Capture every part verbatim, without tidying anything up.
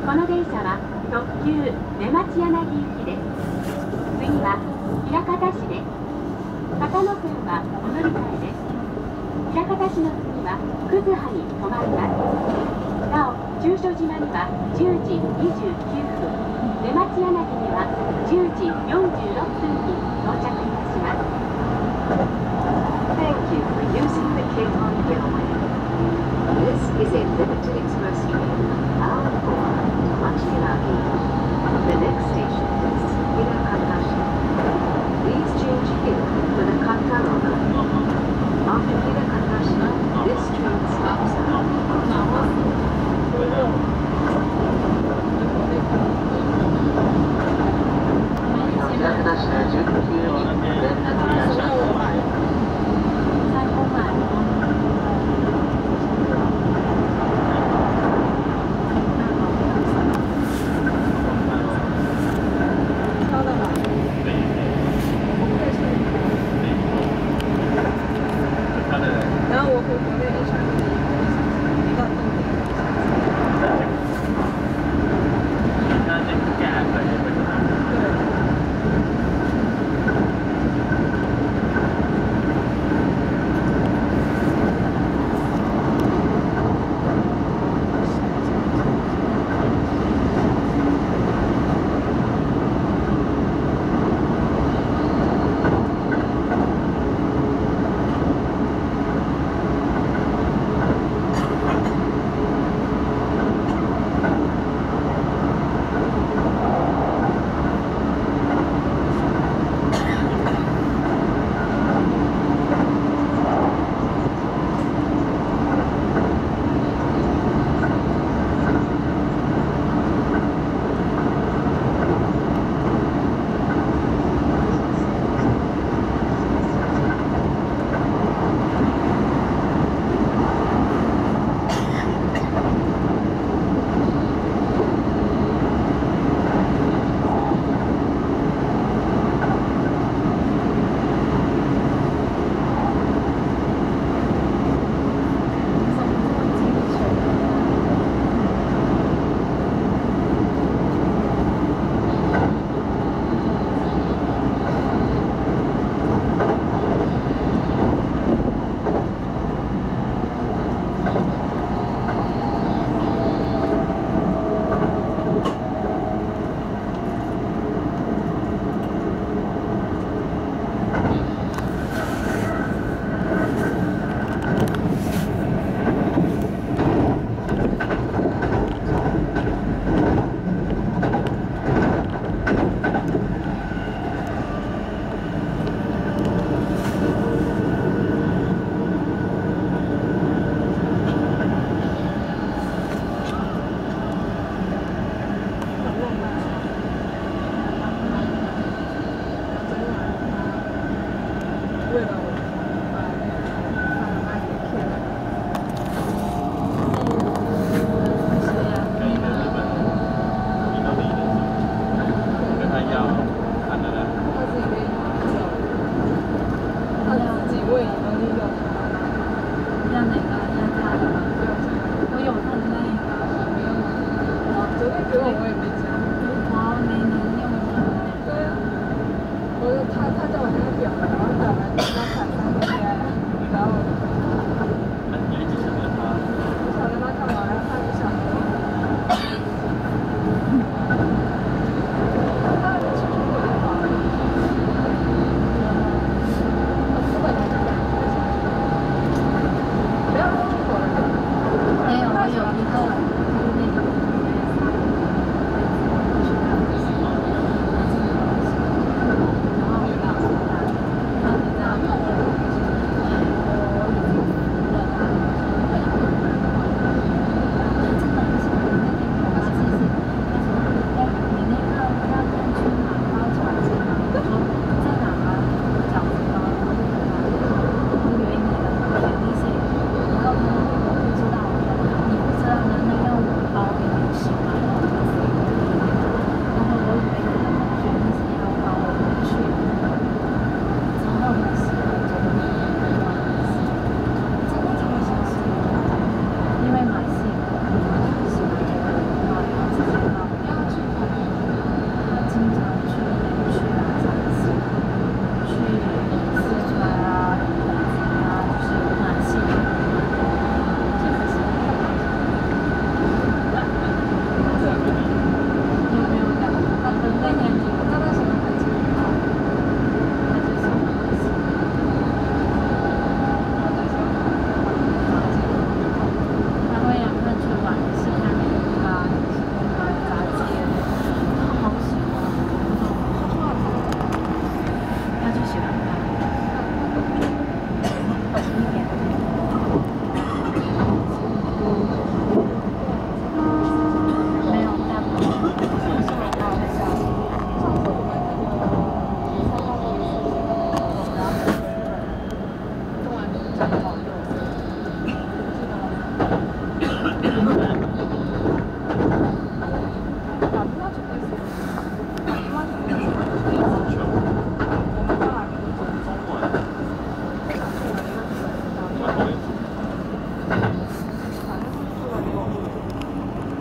この電車は特急出町柳行きです。次は枚方市です。片野線はお乗り換えです。枚方市の次は葛葉に停まります。なお、中所島にはじゅうじにじゅうきゅうふん、出町柳にはじゅうじよんじゅうろっぷんに到着いたします。 Thank you for using the Cape Horn Railway. This is a limited express train bound for Machiyanagi. The next station is Hirakatashi. Please change here for the Kantaro line. After Hirakatashi, this train stops at Hirakatashi の準急に連絡いたします。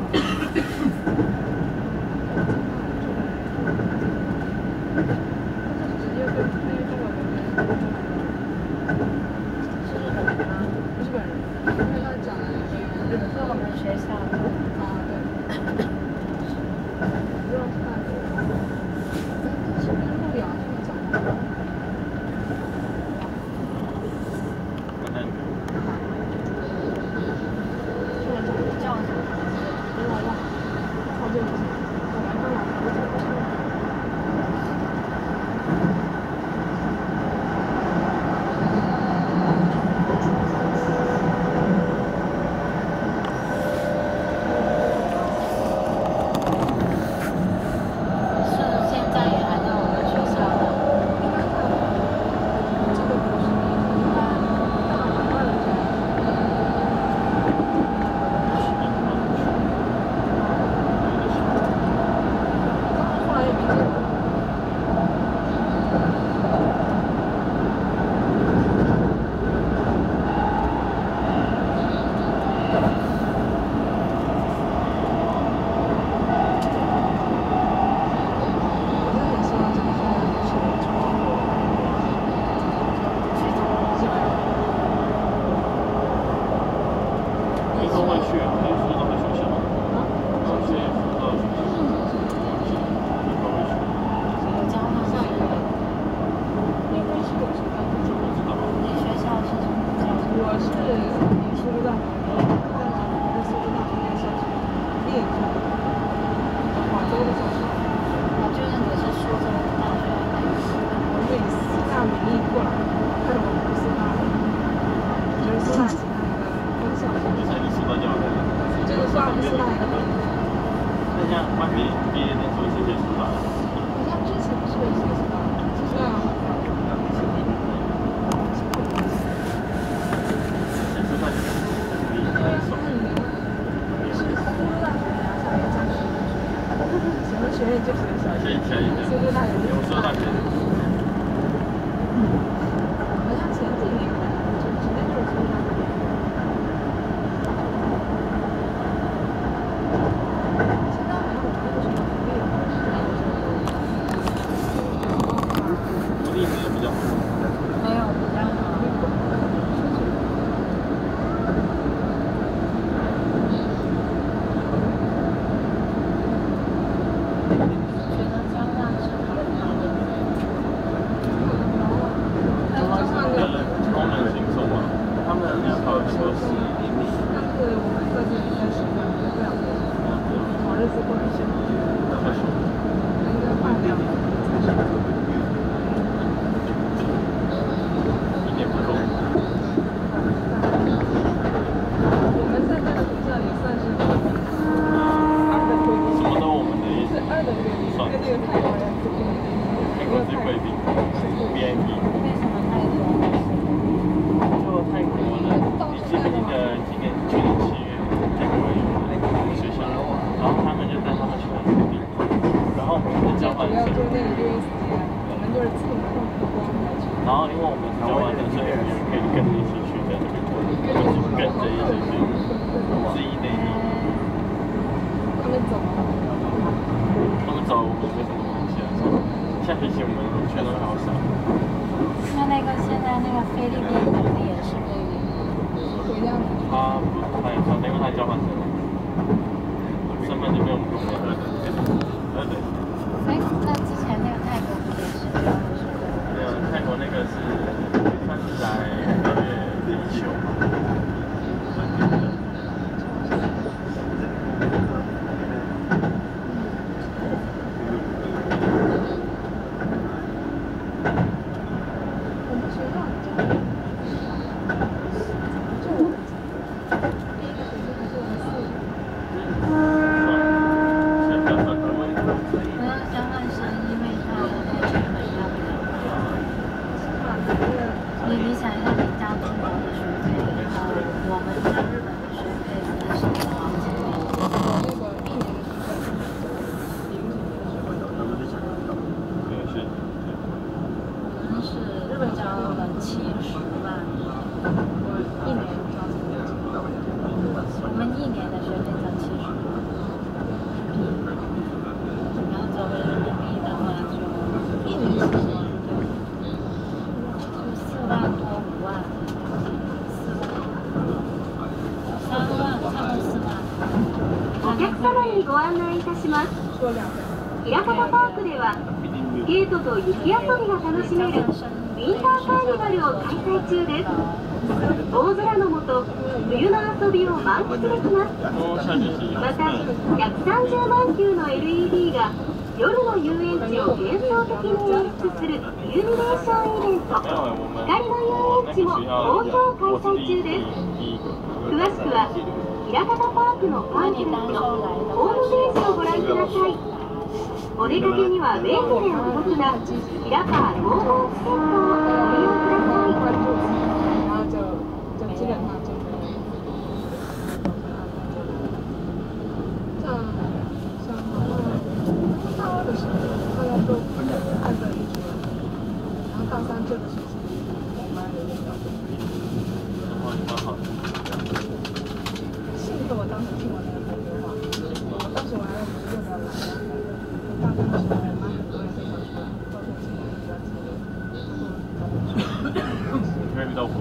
第一个学期还是我们四，第一个学期还是我们四， にご案内いたします。平方パークではスケートと雪遊びが楽しめるウィンターカーニバルを開催中です。大空の下、冬の遊びを満喫できます。また、ひゃくさんじゅうまんきゅうの エルイーディー が夜の遊園地を幻想的に演出するイルミネーションイベント、光の遊園地も好評開催中です。詳しくは、ひらかたパークのパンフレット、ホームページをご覧ください。お出かけには便利でお得なひらパーゴーゴーチケットをご利用ください。 然后就就基本上就没有。像像大二的时候，大家都按着一组，然后大三这个学期我们有点搞不懂。幸亏我当时听我那个同学话，我当时我还有没有来呀？大三的时候，我妈很多人非常出来，包括今年比较激烈，然后没遇到过。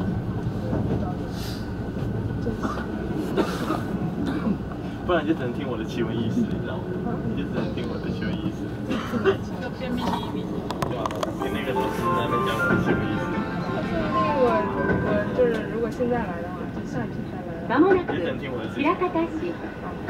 不然你就只能听我的奇闻异事，你知道吗？你就只能听我的奇闻异事。 就变秘密。 对啊，你那个时候是在那边讲我的奇闻异事。 那我我就是如果现在来的话，就下一批再来。 まもなく枚方市、枚方市です。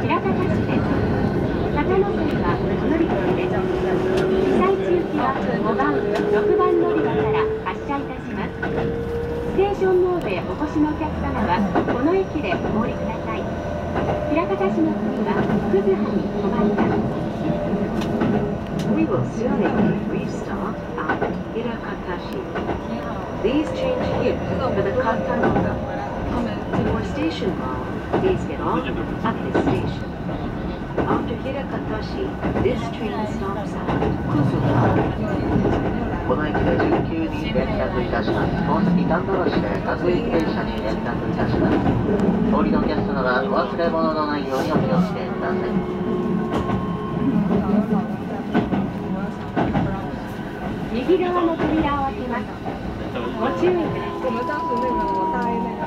片野線はお乗り換えです。被災地行きはごばん、ろくばん乗り場から発車いたします。ステーションモードへお越しのお客様はこの駅でお降りください。枚方市の次は葛葉に止まります。 We will soon make a brief stop at Hirakatashi. Please change here for the Katanoga. For station bound, please get off at this station. After Hirakatashi, this train stops at Kuzuha. この駅で準急に連絡いたします。本日段同士で各駅停車に連絡いたします。お降りのお客様はお忘れ物のないようにお気をつけください。 右側の扉を開けます。ご注意ください。 我们当时那个我大一那个